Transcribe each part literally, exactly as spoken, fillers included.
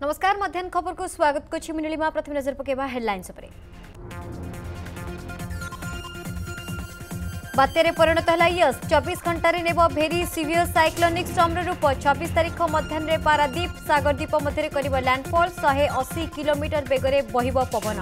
नमस्कार मध्याह्न खबर को स्वागत करछि मिनिलिमा प्रथम नजर पकेबा हेडलाइंस उपरे। बात्यारे परिणत है यस चौबीस घंटा रे नेब भेरी सीवियर साइक्लोनिक स्टॉर्म रूप छब्बीस तारीख मध्याह्न रे पारादीप सागरदीप मध्य करिब लैंडफॉल एक सौ अस्सी किलोमीटर बेगरे बहिब पवन।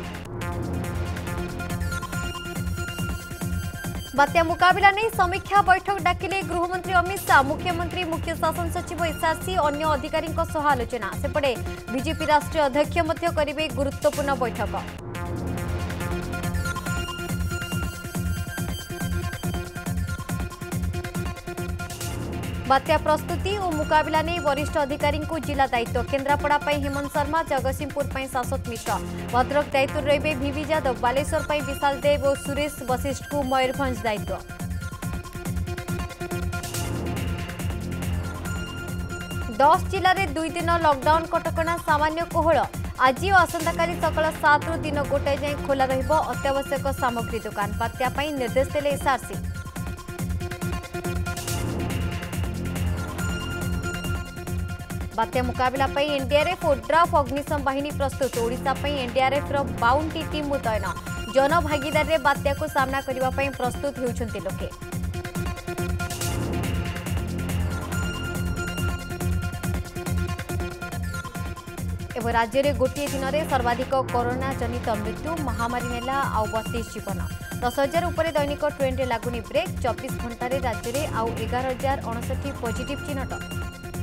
बात्या मुकाबला नहीं समीक्षा बैठक डाकिले गृहमंत्री अमित शाह मुख्यमंत्री मुख्य शासन सचिव एसआरसी अन्य अधिकारी सह आलोचना सेपटे बीजेपी राष्ट्रीय अध्यक्ष मध्य करिबे गुरुत्वपूर्ण बैठक। बात्या प्रस्तुति और मुकाबला नहीं वरिष्ठ अधिकारी को जिला दायित्व केन्द्रापड़ा हेमंत शर्मा जगतसिंहपुर सासत मिश्र भद्रक दायित्व रे भिवी यादव बालेश्वर विशाल देव और सुरेश वशिष्ठ को मयूरभंज दायित्व। दस जिले में दुई दिन लॉकडाउन कटकणा सामान्य कोहल आज और आसंताकाली सकाल सात रु दिन गोटाए जाए खोला रहिबो अत्यावश्यक सामग्री दुकान बात्या पई निर्देश देले एसआरसी। बात्या मुकाबला पई एनडीआरएफ और ड्राफ अग्निशम बाहिनी प्रस्तुत ओडिशा पई एनडीआरएफ रो बाउंटी टीम मुतयन जन भागीदार रे बात्या को सामना करबा पई प्रस्तुत हेउछन्ति लोके। एवं राज्य में गोटे दिन में सर्वाधिक कोरोना जनित मृत्यु महामारी नेला आउ बत्तीस जीवन दस हजार उपर दैनिक ट्रेन रे लागुनी ब्रेक चौबीस घंटा राज्य में आउ एगार हजार अणसठी पॉजिटिव चिन्हट।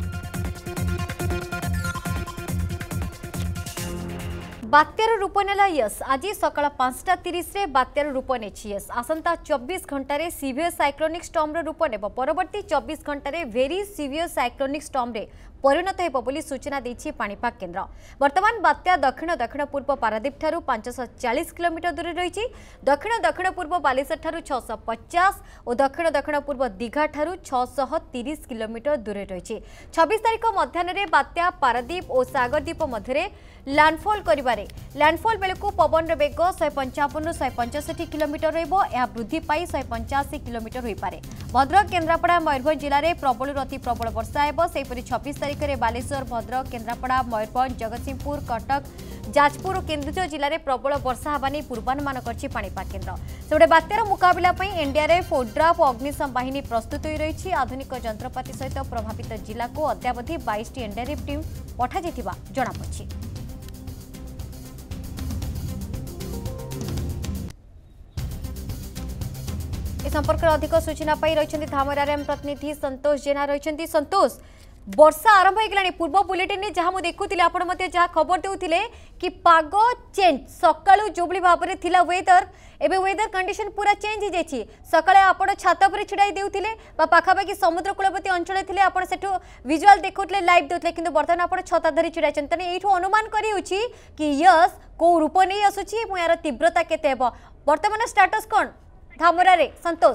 बात्यार रूप नेला यस आज सकाळ पांचटा तीस रे बात्यार रूप नेछि यस आसंता चौबीस घंटा रे सीवियर साइक्लोनिक स्टॉर्म रो रूप नेब परवर्ती चौबीस घंटा रे वेरी सीवियर साइक्लोनिक स्टॉर्म रे परिणत हेब बोली सूचना दैछि पाणीपाग केन्द्र। वर्तमान बात्या दक्षिण दक्षिण पूर्व पारादीप ठारू पांच सौ चालीस किलोमीटर दूर रही दक्षिण दक्षिण पूर्व बालेश्वर ठारू छह सौ पचास और दक्षिण दक्षिण पूर्व दीघा ठारू छह सौ तीस किलोमीटर दूर रही छब्बीस तारीख मध्याह्न रे बात्या पारादीप और सागरदीप मध्य लैंडफॉल करिबारे लैंडफॉल बेलू पवन बेग शहे पंचावन रु शहे पंचष्ठी किलोमीटर रहा वृद्धि पाई शहे पंचाशी किलोमीटर हो पारे। भद्रक केन्द्रापड़ा मयूरभंज जिले में प्रबल अति प्रबल वर्षा हेब सेहीपरि छब्बीस तारीख में बालेश्वर भद्रक केन्द्रापड़ा मयूरभंज जगतसिंहपुर कटक जाजपुर और केन्दुझर जिले में प्रबल वर्षा होगा नहीं पूर्वानुमान करछि पाणीपाग केन्द्र। सेपटे बात्यार मुकाबला पई एनडीआरएफ ओड्राफ और अग्निशम बाहिनी प्रस्तुत हो रही आधुनिक जंत्रपाति सहित प्रभावित जिला को अद्यावधि बाईस टी एनडीआरएफ टीम पठाଯାଇଥିବା जଣାपड़िछि। संपर्क अधिक सूचना पाई रही धामरार प्रतिनिधि संतोष जेना रही। संतोष वर्षा आरंभ हो पूर्व बुलेटिन जहाँ मुझे देखुली आपण मते जहाँ खबर देउथिले कि पाग चेंज सकाळु जो भाव में थिला वेदर एबे वेदर कंडीशन पूरा चेंज हो जाइए सकाळे आपण छात पर छिड़ाई देउथिले बा पाखापाखि समुद्र कूलवर्ती अंचल थिले आपण सेठो विजुअल देखुतले लाइव देउथिले किंतु वर्तमान आपण छता धरी छिड़ाई छन तने एठो अनुमान करी होछि कि यस को रूप नै आसुछि मु यार तीव्रता केते हेबो वर्तमान स्टेटस कोन धामरा रे संतोष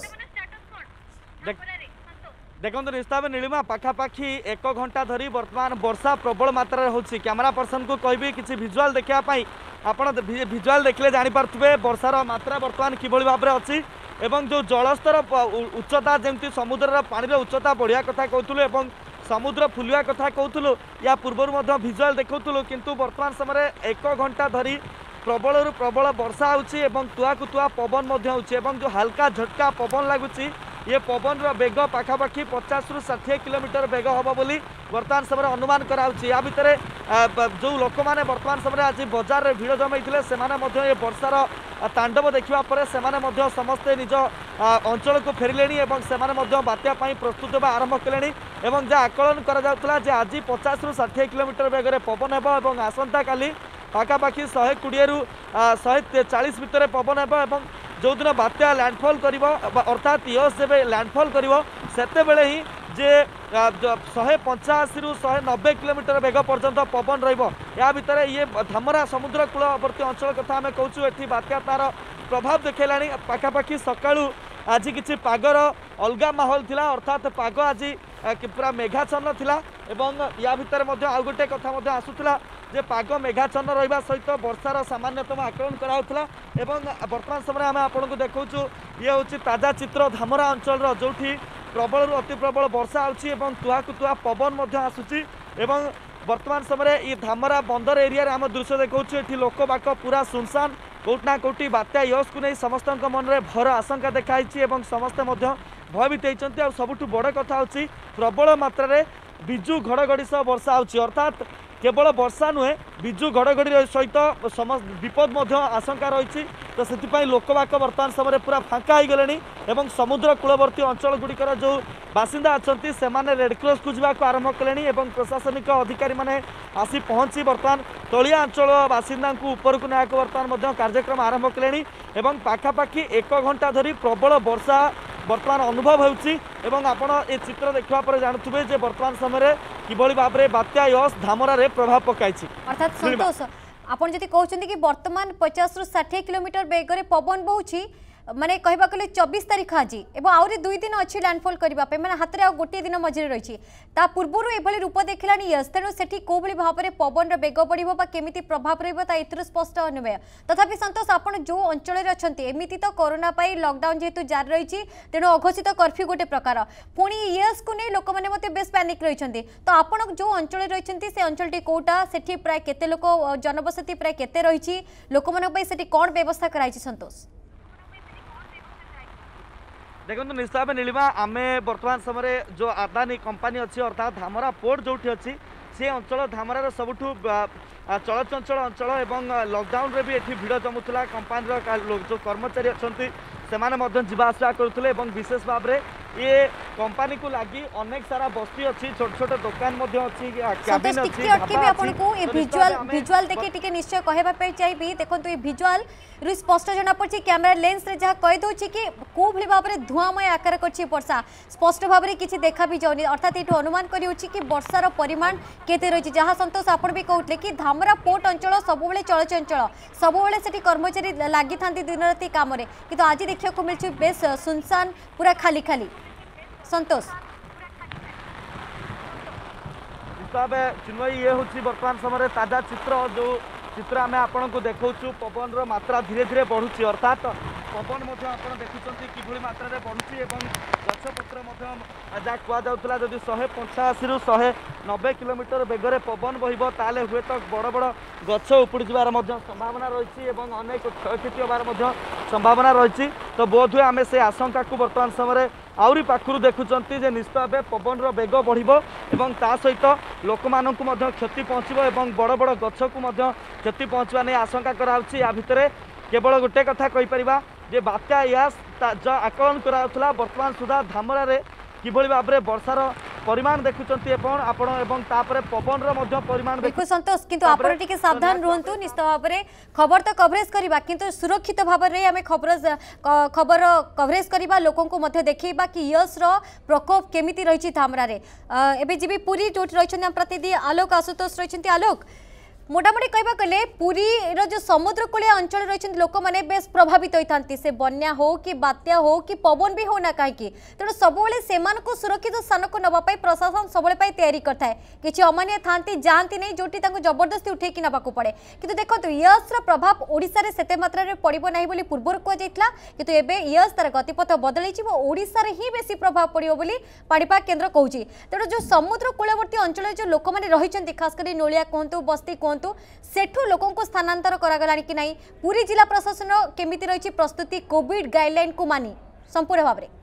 देखो निस्ताब नीलिमा पाखापाखि एक घंटा धरी वर्तमान वर्षा प्रबल मात्रा होछि कैमरा पर्सन को कहबी किसी भिजुआल देखा आपण भिजुआल देखले जानि पारथुबे वर्षार मात्रा वर्तमान किभଳି भाबरे अछि एवं जो जलस्तर उच्चता जेमती समुद्र पानी उच्चता बढ़िया कथा कहथुलु एवं समुद्र फुलिया कथा कहथुलु या पूर्वर मध्ये भिजुआल देखौथुलु किंतु वर्तमान समय एक घंटा धरी प्रबल रु प्रबल वर्षा होछि एवं तुआ को तुआ पवन मध्ये होछि एवं जो हल्का झटका पवन लागुछि ये पवन रो बेग पाखापाखि पचास रु षाठी किलोमीटर बेग हम बोली वर्तमान समय अनुमान कराउछि। या भितर जो लोक मैंने वर्तमान समय आज बजार रे भीड़ जमाइथिले सेमाने मध्ये ये वर्षार तांडव देखिबा परे सेमाने मध्ये समस्ते निज अंचल को फेरिलेनी एवं सेमाने मध्ये बात्या पई प्रस्तुत होबा आरंभ कलेनी एवं जा आकलन करा जाउतला जे आज पचास रु षाठी किलोमीटर बेगरे पवन हेबो एवं आसंता काली पाखापाखि शहे कोड़े रु शहे चालीस भितर पवन हेबो जो दिन बात्या लैंडफॉल कर अर्थात यस जब लैंडफॉल कर ही जे शहे पंचाशी रु शहे नब्बे किलोमीटर बेग पर्यंत पवन रहा भितर ये धामरा समुद्र कूलवर्ती अंचल कथा आम कहूँ ये बात्या तार प्रभाव देखला पाखापाखि सकाळु आज किसी पागर अलगा माहौल थिला अर्थात पाग आज पूरा मेघाच्छन्न थिला एवं या भितर आउ गोटे कथा आसूला जे पाग मेघाच्छन्न रहा सहित वर्षार सामान्यतम आकलन कराउथला एवं वर्तमान समय आम आपको देखा ये हूँ ताजा चित्र धामरा अंचल जोठी प्रबल अति प्रबल वर्षा आउछि एवं तुआ को तुआ पवन आसूची एवं बर्तमान समय ये धामरा बंदर एरिया आम दृश्य देखा ये लोक बाक पूरा सुनसान कौटना कौटी बात्या यश को नहीं समस्त मन में भर आशंका देखाई समस्ते भयभीत होती आ सबुठ बड़ कथा हूँ प्रबल मात्रा बिजु घड़घड़ी सह वर्षा होची अर्थात केवल वर्षा नुहे बिजु घड़घड़ी सहित समस्त विपद आशंका रही तो से लोकवाक बर्तमान समय पूरा फांका हो गले और समुद्र कूलवर्ती अंचल गुड़िकर जो बासिंदा अच्छा से रेडक्रॉस को जावाक आरंभ कले प्रशासनिक अधिकारी मैंने आसी पहुँची बर्तमान तलिया अंचल बासिंदा ऊपर को नायक बर्तमान कार्यक्रम आरंभ कले पाखापाखि एक घंटा धरी प्रबल वर्षा बर्तमान अनुभव होपण ए चित्र देखा पर जानते जे बर्तमान समय किभली भाव में बात्या यश धामरा प्रभाव पकाई अर्थात संतोष आपन जति कहउछन्ती कि वर्तमान पचास रु साठ किलोमीटर बेगरे पवन बहुची माने कहबा कले चौबीस तारीख आज एवं आउरी दुई दिन अच्छी लैंडफॉल करने मैंने हाथ में गोटे दिन मझे रही पूर्वर एभली रूप देखलानी यस तेणु सेठी कोभली भाव में पवन बेग बढ़िबो बा केमिति प्रभाव रहिबो एथुर स्पष्ट अनुमेय तथापि संतोष आपन जो अंचल अछंती एमिति तो कोरोना पाई लॉकडाउन जेहेतु जारी रही तेणु अघोषित कर्फ्यू गोटे प्रकार पुणी यस को नहीं लोक मैंने मते बेस पैनिक रही तो आपन जो अंचल रही से अंचलटी कोटा सेठी प्राय केते लोक जनबसती प्राय केते रही लोक मन पई सेठी कोन व्यवस्था कराई संतोष देखो निश्चित भाव नीलिमा आम बर्तमान समय जो आदानी कंपनी अच्छी अर्थात धामरा पोर्ट जो अच्छी से अंचल धामरार सबुठ चलचंचल अंचल एवं लॉकडाउन रे भी ये भिड़ जमुला कंपानी जो कर्मचारी अच्छा से जावासवा करुले विशेष भाव में ये कंपनी को लगी अनेक सारा बस्ती अच्छी छोट छोट दुकान अच्छी कैबिन अच्छी आपको ये विजुअल विजुअल देखि टिके निश्चय कहबा पे चाहिए देखो ये विजुअल रु स्पष्ट जना पड़छि कैमरा लेंस रे जहा कहि दोछि कि को भली भाव में धुआंमय आकार करछि वर्षा स्पष्ट भाव में किछि देखा भी जाउनी अर्थात एठो अनुमान करि होछि कि वर्षार परिमाण केते रहिछि जहा संतोष आपण भी कहउतले कि धामरा पोर्ट अंचल सब बेले चलचंचल सब बेले सेठी कर्मचारी लागि थांती दिन राति काम रे किंतु आज देखिया को मिलछि बेस सुनसान पूरा खाली खाली संतोष चिन्मयी ये हूँ बर्तमान समय ताजा चित्र जो चित्र आम आपन को देखा पवन मात्रा धीरे धीरे बढ़ुची अर्थात पवन देखुं कि मात्रा बढ़ुची गछपत्र जहाँ कहला जदि शहे पंचाशी रु शहे नब्बे किलोमीटर बेगरे पवन बहब ताले हुए तो बड़ बड़ गछ उपुड़ जबार संभावना रही अनेक क्षयक्षति होबार संभावना रही तो बोध हुए आम से आशंका को बर्तमान समय आउरी पाखु देखुं निश्चित भाव पवन बेग बढ़ सहित लोक मानक क्षति पहुँचब बड़ बड़ गछ को क्षति पहुँचवा नहीं आशंका कराउछि या भितर केवल गोटे कथा कहीपर जे बात्या यास आकलन करा बर्तमान सुधा धामरा किभली भाव में वर्षार परिमाण देखुंत आपण पवन परिमाण देखो संतोष किंतु आपण टिके सावधान रहंतु निश्चित भाव में खबर तो कवरेज करबा किंतु सुरक्षित भाव में आम खबर खबर कवरेज करबा लोकों को मध्य देखैबा कि यस रो प्रकोप केमिति रही धामरा रे एबे जीबी पूरी जोट रही प्रतिनिधि आलोक आशुतोष रही आलोक मोटामोटी कहबा कले पुरी रो जो समुद्र कूलिया अंचल रही लोक मैंने बेस प्रभावित होती से बन्या हो कि बात्या हो कि पवन भी होना कहीं तेणु सब से सुरक्षित स्थान को नापी प्रशासन सब तैयारी करता है किसी अमानिया था जाती नहीं जोटी जबरदस्ती उठेकी ना पड़े कि देखो यस प्रभाव ओडिशा रे सेते मात्रा रे पड़िबो नाही बोली पूर्वर कहुला किंतु एबे यस तार गतिपथ बदल ओडिशा रे ही बेसी प्रभाव पड़िबो बोली पाणीपाग केन्द्र कहूची तेणु जो समुद्र कूलवर्ती अंचल जो लोक मैंने रही खासकर नोलिया कहतु बस्ती कहतु सेठू लोकों को स्थानांतर करागला कि नहीं पूरी जिला प्रशासन केमिति रही प्रस्तुति कोविड गाइडलाइन को मानी संपूर्ण भाव में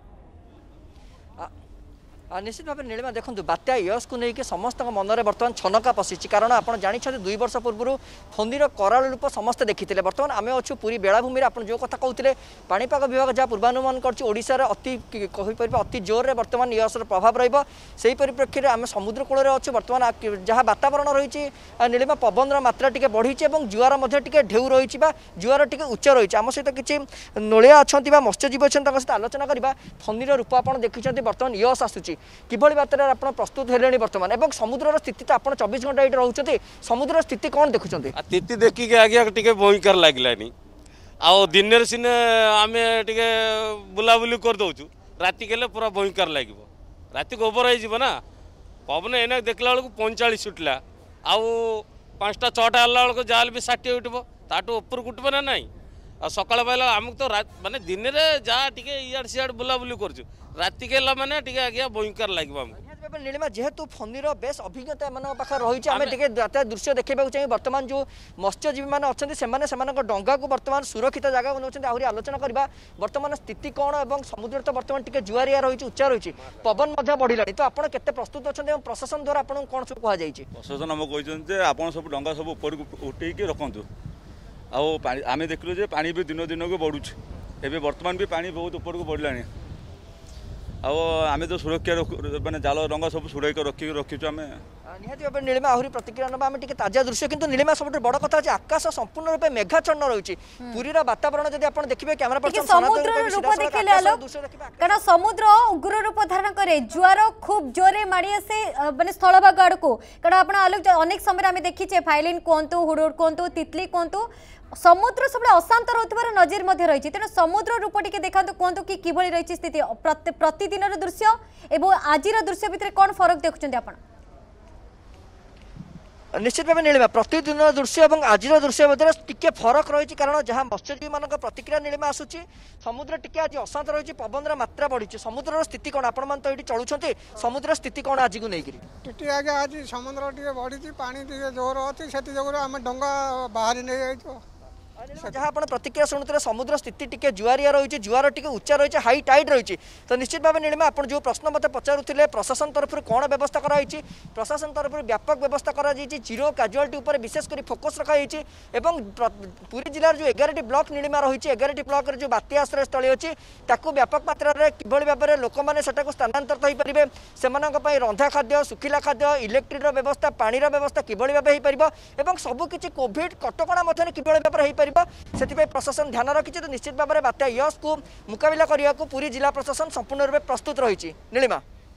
निश्चित भाव नीलिमा देखो बात्या यश को लेकिन समस्त मन में बर्तमान छनका पशिची कारण आपड़ जानते दुई वर्ष पूर्व फंदीर कराल रूप समस्ते देखी बर्तमान आम अच्छु पूरी बेलाभूमि आप जो कथा कहते पाणीपाग विभाग जहाँ पूर्वानुमान कर अति कहीपर अति जोर में बर्तमान यशर प्रभाव रही परिप्रेक्षी में आम समुद्र कूल अच्छु बर्तमान जहाँ वातावरण रही नीलिमा पवन मात्रा टी बढ़ी जुआर टे ढेउ रही जुआर टे उच्च रही आम सहित किसी नोलिया अच्छा मत्स्यजीवी अच्छा सहित आलोचना करवा फंदीर रूप आप देखते बर्तमान यश आसूँ किभली मात्रा आप प्रस्तुत हेले बर्तमान एवं समुद्र स्थिति तो आप चौबीस घंटा ये रोचे समुद्र स्थिति कौन देखुं स्थिति देखिए आगे टे भयंकर लगलानी आउ दिन सीने आम टे बुलाबुली कर दौचु राति के पूरा भयंकर लगे राति को ओवर हो पवन एना देखला बेलू पैंचाश उठला आउ पाँचटा छटा आला बेलू जहाँ भी षाठी उठब ताठू ऊपर उठब ना नाई सकाल पाइला आमको तो माने दिन में जहाँ टे इाड़ सियाड़ बुलाबुली कर राति के माने टे आज्ञा भयंकर लगे नीलिमा जेहेतु फंदीर बेस अभिज्ञता एम पाखे रही आम टे दृश्य देखा चाहिए बर्तमान जो मत्स्यजीवी मैंने अच्छा डंगा को बर्तमान सुरक्षित जगह बनाऊँ आहरी आलोचना करवा बर्तमान स्थिति कौन और समुद्र तो बर्तमान टी जुआरिया रही उच्चा रही पवन बढ़ला तो आप प्रस्तुत अच्छा प्रशासन द्वारा आपको कौन सब कहुई प्रशासन आम कहते आप सब डंगा सब ऊपर उठे रखु आम देखिलु पा भी दिन दिन को बढ़ुच्छे एवं बर्तमान भी पा बहुत ऊपर को बढ़ला आम तो सुरक्षा मानते जाल रंग सब सुरक्षित रखिक रखीचु आम निहाती भाव नीलिमा आहरी प्रतिक्रिया ना आम ताजा दृश्य किंतु नीलिमा सब बड़ कथा है आकाश संपूर्ण रूप मेघाच्छन्न रही पुरी वातावरण जब आप देखिए कैमरा पर्सन समुद्र रूप देखिले आलोक कारण समुद्र उग्र रूप धारण करे जुआर खूब जोरे माड़ी आसे माने स्थलभाग आड़ को कारण आप आलोक अनेक समय आम देखीचे फाइलिन कहतु हुडुड कहतु तितली कहतु समुद्र सब अशांत रोथबार नजर मध्य रही तेणु समुद्र रूप टी देखा कहतु कि किभली रही स्थिति प्रतिदिन दृश्य एवं आजिर दृश्य भितर कौन फरक देखुं आप निश्चित भाव नीलिमा प्रतिदिन दृश्य और आज दृश्य मध्य टिके फरक रही कारण जहाँ मत्स्यजीवी मान प्रतिक्रिया नीलिमा आसूची समुद्र टिके आज अशांत रही पवन मात्रा बढ़ी समुद्र स्थिति कौन आपण मैंने तो ये चलुंट समुद्र स्थिति कौन आज को लेकिन आगे आज समुद्र टे बढ़ी पानी जोर अच्छी से आम डंगा बाहरी नहीं जाइए जहाँ आप प्रतिक्रिया शुणुते समुद्र स्थिति टी जुआरिया रही जुआर टी उच्चा रही हाई टाइड रही तो निश्चित भाव नीलिमा आप जो प्रश्न मत पचारुले प्रशासन तरफ कौन व्यवस्था कराई प्रशासन तरफ व्यापक व्यवस्था कर जीरो काजुआलिटी उपर विशेषकर फोकस रखाई पुरी जिलार जो एगारटी ब्लॉक नीलिमा रही एगारटी ब्लॉक जो बात्या आश्रय स्थली अच्छी व्यापक मात्रा किभली भाव में लोक मैंने स्थानांतरित हो पारे से रंधा खाद्य सुखिला खाद्य इलेक्ट्रिक व्यवस्था पानी व्यवस्था किभली भाव हो पार सबकि कोविड कटकणा किभली भाव हो पार से प्रशासन ध्यान रखी तो निश्चित भाव में बात्या यश को मुकाबला करने को पूरी जिला प्रशासन संपूर्ण रूप प्रस्तुत रही नीलिमा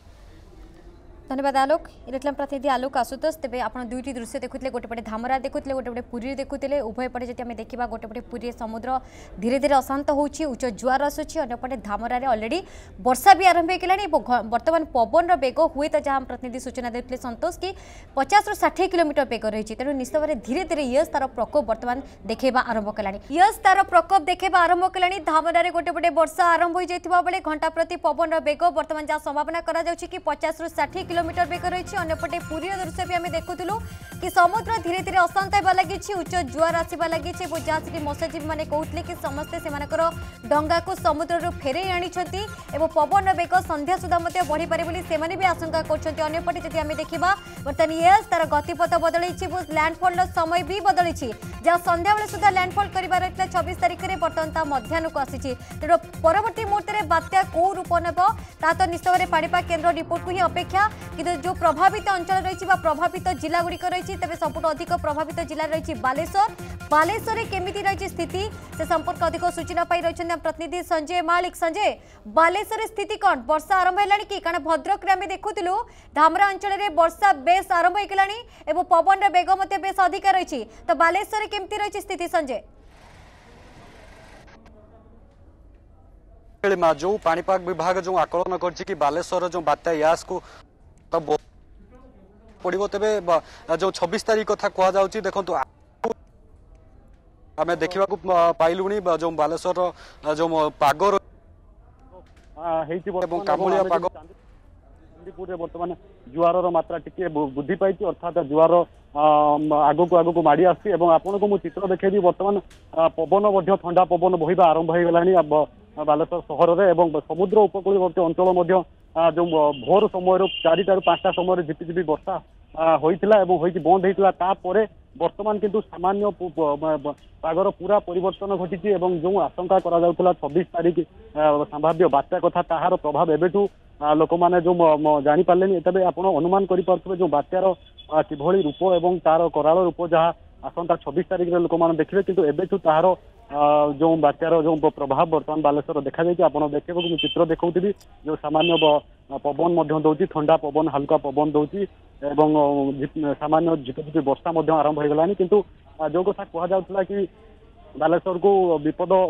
धन्यवाद आलोक ये प्रतिनिधि आलोक आशुतोष तेज आप दुईटी दृश्य देखुले गोटे पटे धामरा देखुले गोटे पटे पुरी देखुले उभय पटे जब देखा गोटे पटे पुरी समुद्र धीरे धीरे अशांत होउछि उच्च जुआर आसुछि अन्य पटे धामरा ऑलरेडी वर्षा भी आरंभ हो बर्तमान पवन बेग हुए तो जहाँ प्रतिनिधि सूचना देते संतोष कि पचास रु षाठी किलोमीटर बेग रही तेणु निश्चित भाव धीरे धीरे यश तार प्रकोप बर्तमान देखा आरंभ कलानी यश तार प्रकोप देखा आरंभ कलानी धामरा गोटे पटे वर्षा आरंभ हो जाता बेले घंटा प्रति पवन बेग बर्तमान जहाँ संभावना करा कि पचास रु षाठी किलोमीटर बेग रही अंपटे पुरी दृश्य भी आम देखुलू कि समुद्र धीरे धीरे अशांत होगा लगी उच्च जुआर आसवा लगी जहाँ कि मत्स्यजीवी मैंने कहते कि समस्ते से डंगा को समुद्र फेरे आनी पवन बेग संध्या सुधा बढ़ी पारे से भी आशंका करपटे जब आम देखा बर्तमान ये तार गतिपथ बदल लैंडफॉल समय भी बदली जहाँ संध्या बेले सुधा लैंडफॉल कर छब्बीस तारिख में बर्तमान ता मध्याह्न को आसी तेणु परवर्ती मुहूर्त में बात्या कौ रूप नेब ता तो निश्चित भाव पाणीपाग केन्द्र रिपोर्ट को ही अपेक्षा कि जो प्रभावित अंचल रही प्रभावित जिला गुड़िक रही तेज सबुठ अधिक प्रभावित जिला रही बालेश्वर बालेश्वर केमिति रही स्थिति से संपर्क अधिक सूचना पाई रही प्रतिनिधि संजय मालिक संजय बालेश्वर स्थिति कौन वर्षा आरंभ है कि कारण भद्रक आम देखुलू धामरा अंचल में वर्षा बेस आरंभ हो पवन बेग बेस अधिक रही तो बालेश्वर केमिति रही स्थिति संजय जो पाणीपाग विभाग जो आकलन कर बालेश्वर जो बात्या यास को पड़ो तेरे जो छब्बीस तारीख कथा कह देखो आम देखा पाइलु जो बालेश्वर जो पाग कामुलिया पाग बर्तमान जुआर मात्रा टिके वृद्धि पाई अर्थात जुआर आग को आग को माड़ी आसी आपन को चित्र देखी बर्तमान पवन ठंडा पवन बहिबा आरंभ हो गला बालेश्वर सहर में समुद्र उपकूलवर्ती अंचल जो भोर समय चारिटा पांचटा समय झिपिझिपि वर्षा होइतिला एवं होइकि बंद होइतिला तापरे वर्तमान किंतु सामान्य पागर पूरा परिवर्तन घटी एवं जो आशंका करा जाउतिला छब्बीस तारीख संभाव्य बात्या कथा ताहार प्रभाव एबेठू लोक मैंने जो जानी पारे तेज आप अनुमान करें जो बात्यार किभली रूप एवं तार कराल रूप जहाँ आसंता छब्बीस तारीख में लोक मैंने देखिए किंतु एबेठू ताहार जो बात्यार जो प्रभाव बर्तमान बालेश्वर देखा जाए आप देखिए मुझे चित्र देखी जो सामान्य पवन दौर ठंडा पवन हल्का पवन दौर सामान्य झिपिझिपि वर्षा आरंभ हो गलानी किंतु जो कथा कहुला कि बालेश्वर को विपद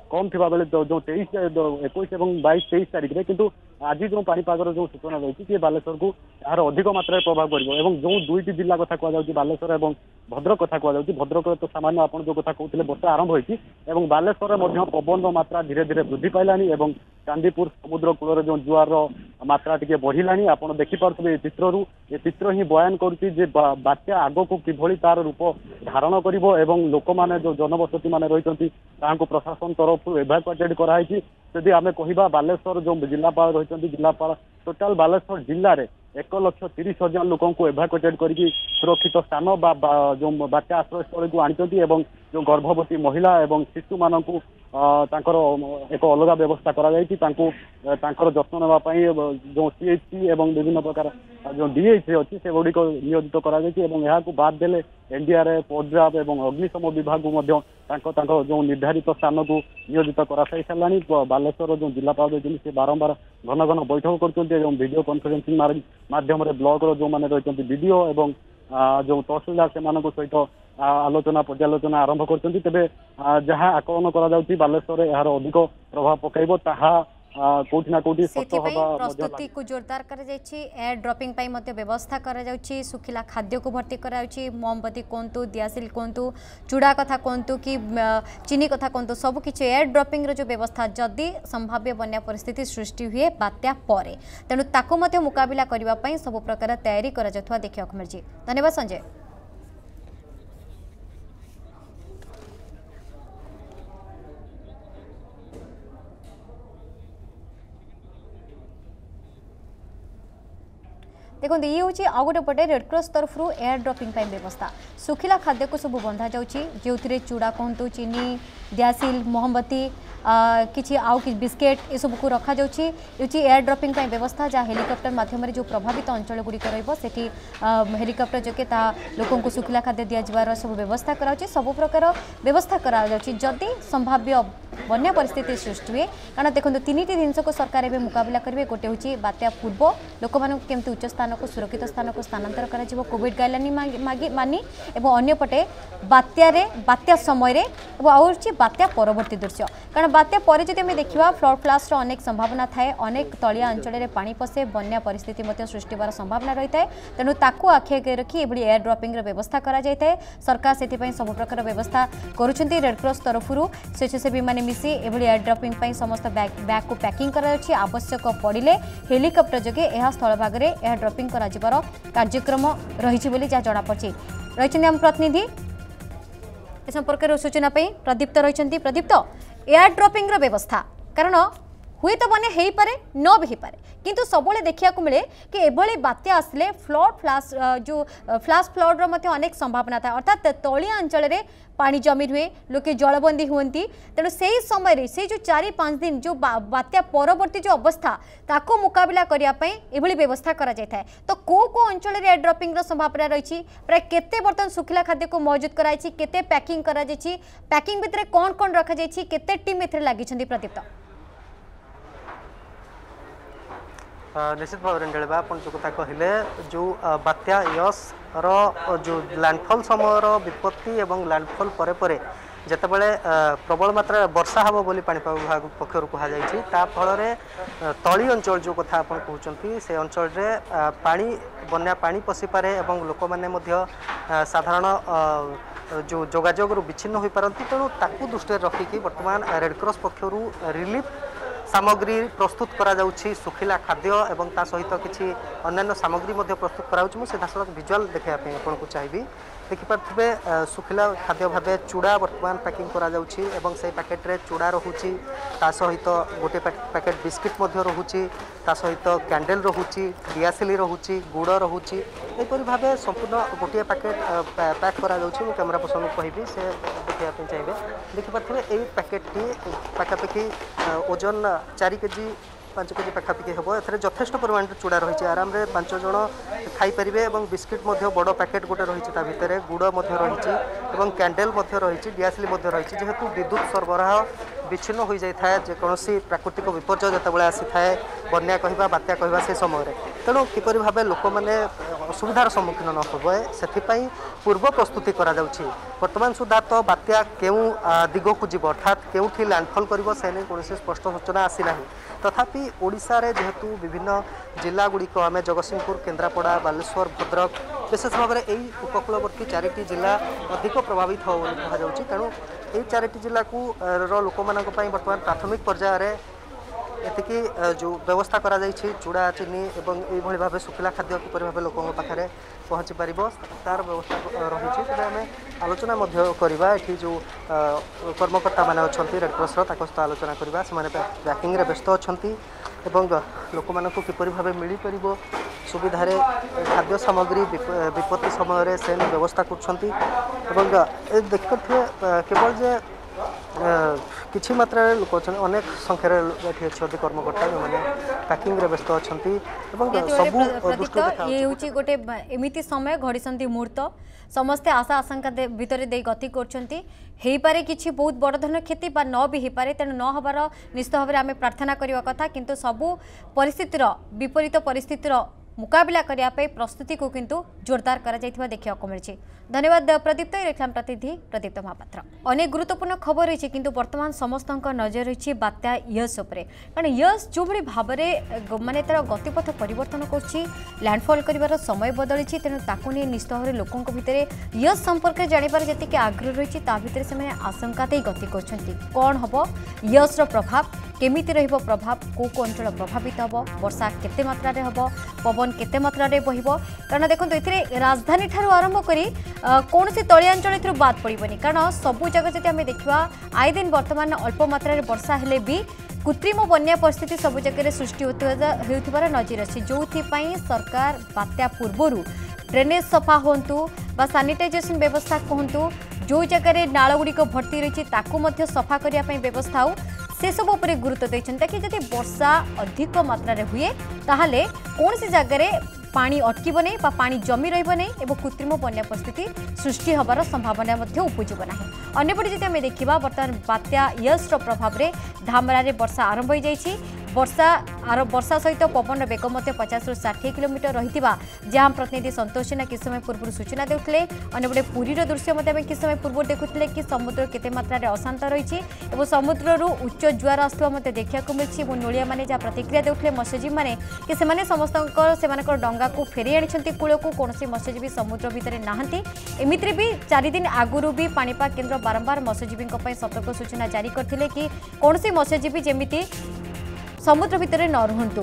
कम थी बेले जो तेईस एक बैश तेईस तारिख में किंतु आज जो पाणीपागर जो सूचना रही है बालेश्वर को यार अधिक मात्रा प्रभाव कर जो दुईट जिला कथा कहुच्छी बालेश्वर और भद्रक कथा कहुच्छी भद्रक तो सामान्य आप जो कथा कहते वर्षा आरंभ होती बालेश्वर पवन मात्रा धीरे धीरे वृद्धि पाइलानी और चांदीपुर समुद्र कूल जो जुआर मात्रा टी बढ़िलानी आप देखिपे चित्र ये चित्र ही बयान करुच्ची बात्या आग को किभली तार रूप धारण कर लोक मैंने जो जनबसती मैंने रही प्रशासन तरफ एभाकुएटेड कराई जदि आम कह बालेश्वर जो जिलापाल रही जिलापाल टोटाल बालेश्वर जिले में एक लक्ष तीस हजार लोक एभाकुएटेड कर सुरक्षित स्थान जो बात्या आश्रयस्थल को आनी जो गर्भवती महिला और शिशु मान एक अलग व्यवस्था कर जत्न नापी जो सीएचसी और विभिन्न प्रकार जो डीएच अच्छी से गुड़िक नियोजित कर बाद देले एनडीआरएफ ओड्राफ और अग्निशम विभाग को जो निर्धारित स्थान को नियोजित कर सारी बालेश्वर जो जिलापाल रही से बारंबार घन घन बैठक कर वीडियो कॉन्फ्रेंसिंग माध्यम ब्लॉक जो मैंने रही बीडीओ और जो तहसीलदार से सहित आलोचना पर्यालोचना आरंभ कर तेरे जहाँ आकलन कर बालेश्वर यार अधिक प्रभाव पकड़ ताहा कोठी ना कोठी प्रस्तुति को जोरदार कर एयर ड्रॉपिंग पाई मध्य व्यवस्था कर सुखिला खाद्य को भर्ती कर मोमबत्ती कहतु दियासिल कहतु चूड़ा कथा कहतु कि चीनी कथा कहतु सबकि एयर ड्रॉपिंग रो जो व्यवस्था जदि संभाव्य बन्या परिस्थिति सृष्टि हुए बात्या परे तेणु ताकू मध्य मुकाबिला करने सब प्रकार तैयारी कर देखा मिली। धन्यवाद संजय। देखो ये हूँ आउ गोटे पटे रेडक्रॉस तरफ एयर ड्रॉपिंग व्यवस्था सुखिला खाद्य को सब बंधा जाऊँगी जो चूड़ा कहतु चीनी दियासिल मोहम्बती किसी आउ कि बिस्केट ये सब को रखा जाऊँगी एयर ड्रॉपिंग व्यवस्था जहाँ हेलिकॉप्टर माध्यम जो प्रभावित अंचल गुड़िक रही हेलिकॉप्टर जोगे लोक सुखिला खाद्य दिज्वार सब व्यवस्था कराऊँगी सब प्रकार व्यवस्था करदि संभाव्य बन्या परिस्थिति सृष्टि हुए कारण देखो तीन जिनस को सरकार एवं मुकाबला करेंगे गोटे हूँ बात्या पूर्व लोक केमती उच्च स्थान को सुरक्षित स्थान को स्थानांतर कर कोविड गाइडलाइन मानी और अंपटे बात्यारे बात्या समय आउे बात्या परवर्ती दृश्य कारण बात्या पर जब आम देखा फ्लड फ्लाश अनेक संभावना थाए अनेक तलिया अंचल में पानी पशे बन्या परिस्थिति सृष्टि होवार संभावना रही है तेणु ताकू आखि आगे रखी ये एयर ड्रॉपिंग व्यवस्था करा जाए सरकार से सब प्रकार व्यवस्था करुँच रेडक्रॉस तरफ स्वेच्छासेवी मैंने मिसी एयर ड्रॉपिंग समस्त बैग बैग को पैकिंग कर आवश्यक पड़े हेलिकॉप्टर जोगे यह स्थल भाग में एयर ड्रॉपिंग कर कार्यक्रम रही जहाँ जमापड़ी रही आम प्रतिनिधि ए संपर्क सूचना प्रदीप्त रही प्रदीप्त एयर ड्रॉपिंग व्यवस्था कारण हुए तो बने हो पारे न भी पारे किंतु सबले देखा मिले कि एभली बात्या आसले फ्लड फ्लाश जो फ्लाश फ्लड अनेक संभावना था अर्थात तलिया अंचल में पानी जमी रुए लोके जलबंदी हुंती तेणु से ही समय से जो चार पाँच दिन जो बात्या परवर्ती जो अवस्था ताको मुकाबला करने एभली व्यवस्था करा जाय थाए तो को को अंचल एयर ड्रॉपिंग संभावना रही प्राय केते बर्तन सुखिला खाद्य को मौजूद कराई केते पैकिंग करा जायछि पैकिंग भितर कौन कौन रखा जायछि केते टीम एथरे लागिछन्ती प्रदीप्त निश्चित भाव में आप जो कथा कहले जो बात्या यश जो लैंडफॉल समय विपत्ति एवं लैंडफॉल परे परे जितेबाला प्रबल मात्रा वर्षा हम बोली पाणीपाग विभाग पक्षर कहुई फल तली अंचल जो कथा आप कहते से अंचल पानी बन्या पानी पशिपे और लोक मैंने साधारण जो जोगाजोग विच्छिन्न हो पारती तेणु ताकू दृष्टि रखिकी बर्तमान रेडक्रॉस पक्षर रिलीफ सामग्री प्रस्तुत करा जाउछि सुखिला खाद्य एवं ता सहित किछि अन्य सामग्री मध्ये प्रस्तुत करा जाउछि। से धासलक विजुअल देखा आपन को चाहिए देखिपे सुखिला खाद्य भाव चूड़ा बर्तमान पैकिंग करा जाउछि एवं से पैकेट रे चूड़ा रहुछि ता सहित गोटे पैकेट बिस्किट मध्ये रहुछि ता सहित कैंडल रहुछि दियासिली रहुछि गुड़ रहुछि एपरि भाव संपूर्ण गोटे पैकेट पैक करा जाउछि। मु कैमरा पर्सन को कहबी से देखिया चाहिए देखिपे एई पैकेट टी पाखापाखि ओजन चार केजी पाँच केजी पाखापाखि हम ए यथेष परिमाण चूड़ा रही आराम से पांच जन खाईपारे और बिस्किट बड़ पैकेट गोटे रही भितर गुड़ रही कैंडेल रही डियासिली रही जेहेतु विद्युत सरबराह विच्छिन्न हो जाए जेकोसी प्राकृतिक विपर्यय जिते आसी थाए बन्या कहवा बात्या कहवा से समय तेणु किपर भाव लोक मैंने असुविधार सम्मुखीन न हो से पूर्व प्रस्तुति करा जाउछि। वर्तमान सुधा तो बात्या केउं दिग को जीव अर्थात केउठी लैंडफॉल करिवो से नहीं कौन स्पष्ट सूचना आसी ना तथापि ओडिशा रे जेहेतु विभिन्न जिला गुड़िक आम जगतसिंहपुर केन्द्रापड़ा बालेश्वर भद्रक विशेष भाव में यही उपकूलवर्ती चारिटी जिला अधिक प्रभावित हो कहुच्छी तेणु यही चारिटी जिला को लोक मान बर्तमान प्राथमिक पर्यायर एतिकी जो व्यवस्था करा जाइछि चूड़ा चीनी एवं यही भाव सुखिला खाद्य किपर भाव लोकों पाखे पहुँची पार तार व्यवस्था रही तेज आम आलोचना करवा ये जो कर्मकर्ता मैंने अच्छा रेडक्रॉस सहित आलोचना करवा से पैकिंग व्यस्त अच्छा लोक मान किपर भाव मिल पार सुविधा खाद्य सामग्री विपत्ति समय से व्यवस्था कर देखिए केवल जे किछि मात्रा लोक अनेक संख्यार अच्छे कर्मकर्ता जो मैंने पैकिंग व्यस्त अच्छा सब ये हूँ गोटे एमती समय घड़ी मुहूर्त समस्ते आशा आशंका भितर दे गति कर किसी बहुत बड़ धरण क्षति बा न भी हो पारे तेणु न हबार निश्चित भाव में आम प्रार्थना करवा कथा किंतु सबू परिस्थितिर विपरीत परिस्थितिर मुकाबला करने प्रस्तुति को किंतु जोरदार करा जाइथिबा देखिया को मिलछि। धन्यवाद प्रदीप्त रेखलाम प्रतिनिधि प्रदीप्त महापात्र। अनेक गुरुत्वपूर्ण खबर रही किंतु वर्तमान समस्त नजर रही बात्या यस उपरे कारण यस जो भाई भाव में माने तार गतिपथ परिवर्तन करछि लैंडफॉल करिवार समय बदली तेणु ताकू नहीं निश्चित भाव में लोकों भितर यस संपर्क जानिबार जतिके आग्रह रही भितर से आशंका दे गति करछन्ति कौन हम यस प्रभाव केमिति रहिबो प्रभाव को को अंचल प्रभावित हम वर्षा केते मात्रा रे हबो पवन केते मात्रा रे बहिबो कारण देखंतु एथिरे राजधानी ठारू आरंभ करी कौन से तलिया अंचल एथिरो बात पड़िबनी कारण सबु जगह जति आमे देखिबा आय दिन वर्तमान अल्प मात्रा रे वर्षा हेले भी कृत्रिम बन्या परिस्थिति सबु जगह सृष्टि होउथिबार नजर अछि जोथिपाई सरकार बात्या पूर्वरु ड्रेनेज सफा होंतु बा सैनिटाइजेशन व्यवस्था कहतु जो जगह नालगुड़िक भर्ती रही ताकू मध्य सफा करने व्यवस्था हो से सब उपर गुरुत्व देते कि जब वर्षा अधिक मात्रा हुए ताहले कौन सी जगह पानी अटकब नहीं पानी जमी रही और कृत्रिम बन्या परिस्थिति सृष्टि होबार संभावना उपजुब ना अंपटे जब आम देखा बर्तमान बात्या यस प्रभाव में धामरा वर्षा आरंभ हो जाइए वर्षा आर वर्षा सहित पवन बेग पचास रु षाठी किलोमीटर रही जहाँ प्रतिनिधि संतोष जेना कि समय पूर्व सूचना देते अंपटे पुरीर दृश्य कि समय पूर्व देखुते कि समुद्र केते मात्रा अशांत रही समुद्र उच्च जुआर आसुवा देखा मिली नोलिया मैंने जहाँ प्रतिक्रिया देते मत्स्यजीवी मैंने कि से समस्त डंगा को फेरी आनी कूल को कौन मत्स्यजीवी समुद्र भितर नहांती एमिति भी चार दिन आगुरी भी पाणीपाग केन्द्र बारंबार मत्स्यजीवी सतर्क सूचना जारी करते कि कौन सी मत्स्यजीवी जमीती समुद्र भितर न रुहंतु।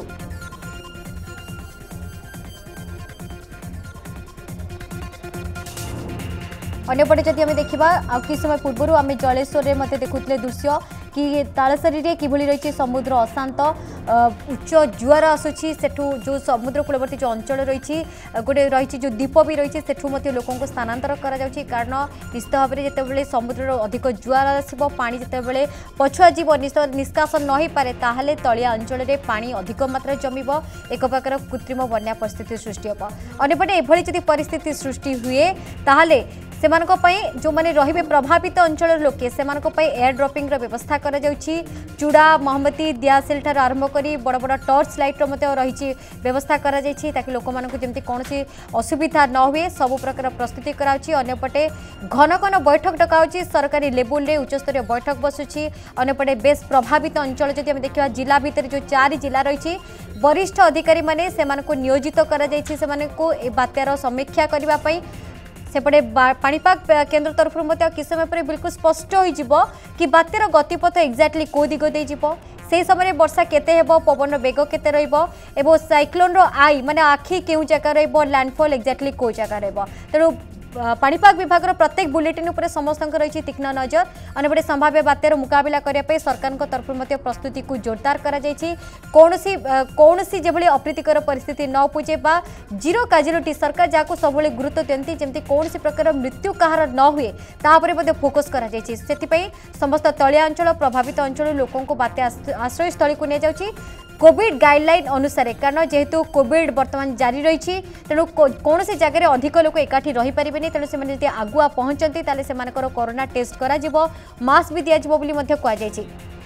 अंपटे जदि आम देखा आ कि समय पूर्व आम जलेश्वर में देखुले दृश्य कि तालसारी रे किभली रही समुद्र अशांत उच्च जुआर आसूची सेठू जो समुद्र कूलवर्ती जो अंचल रही गोटे रही जो द्वीप भी रही सेठू लोकों को स्थानांतर करा जाउछि कारण निश्चित भाव में जितेबाला समुद्र अधिक जुआर आसो पानी जितेबाला पछुआ जीव निष्कासन न हो पारे ताहले तलिया अंचल में पानी अधिक मात्रा जमीब एक प्रकार कृत्रिम बन्या परिस्थिति सृष्टि होब अंपटे एभली जदि परिस्थिति सृष्टि हुए ताहले सेमानक पई जो माने रहिबे प्रभावित अंचल लोके सेमानक पई एयर ड्रॉपिंग रो व्यवस्था करा जाउछि चूड़ा मोहम्मती दियासिल ठार आरंभ करी बड़ बड़ टॉर्च लाइट रो मते रहिछि व्यवस्था करा जाइछि ताकि लोक मानक जेमति कोनसी असुविधा न हुए सब प्रकार प्रस्तुति कराउछि अन्यपटे घन घन बैठक डकाउछि सरकारी लेवल रे उच्च स्तरीय बैठक बसुछि अन्यपटे बेस प्रभावित अंचल जदि हम देखिबा जिला भितर जो चार जिला रहिछि वरिष्ठ अधिकारी माने सेमानक नियोजित करा जाइछि सेमानक ए बात्यार समीक्षा करबा पई सेपटे पाणीपाग केन्द्र तरफ कि समय पर बिल्कुल स्पष्ट हो कि बात्यार गतिपथ एक्जाक्टली कौ दिग दे से समय वर्षा केते हेबो पवन बेग केते रहिबो एवं साइक्लोन रो आई माने आखि केउ जगह रहिबो लैंडफॉल एक्जाक्टली कौ जगह रहिबो तेणु पाणीपाग विभाग प्रत्येक बुलेटिन उपर समस्त रही तीक्ष्ण नजर अंपटे संभाव्य बात्यार मुकाबला करने सरकार तरफ प्रस्तुति को जोरदार करा कौनसी कौनसी जो अप्रीतिकर परिस्थिति न उपजे बा जीरो काजुलिटी सरकार जहाँ सब गुरुत्व दियंती जमती कौन प्रकार मृत्यु कहार न हुए तापर फोकस करा समस्त तलिया अंचल प्रभावित अंचल लोकों को बात्या आश्रयस्थली को नहीं कोविड गाइडलाइन अनुसार कारण जेहेतु कोविड बर्तमान जारी रही तेणु कौन से जगह अधिक लोक एकाठी रही पारे तेणु से आगुआ पहुंचती कोरोना टेस्ट करा मास्क भी दिज्व कहुई।